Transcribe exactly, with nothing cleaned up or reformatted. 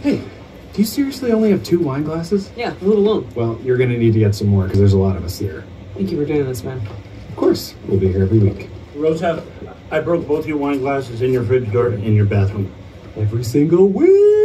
Hey, do you seriously only have two wine glasses? Yeah, a little alone. Well, you're gonna need to get some more because there's a lot of us here. Thank you for doing this, man. Of course, we'll be here every week. Rosehap, I broke both your wine glasses in your fridge door in your bathroom. Every single week!